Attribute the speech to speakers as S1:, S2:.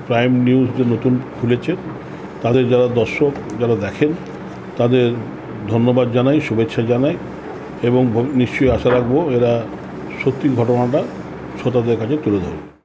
S1: Prime news যে নতুন খুলেছে তাদের যারা দর্শক যারা দেখেন তাদের ধন্যবাদ জানাই, শুভেচ্ছা জানাই এবং নিশ্চয়ই আশা রাখবো এরা সত্যি ঘটনাটা শ্রোতাদের কাছে তুলে ধরবে।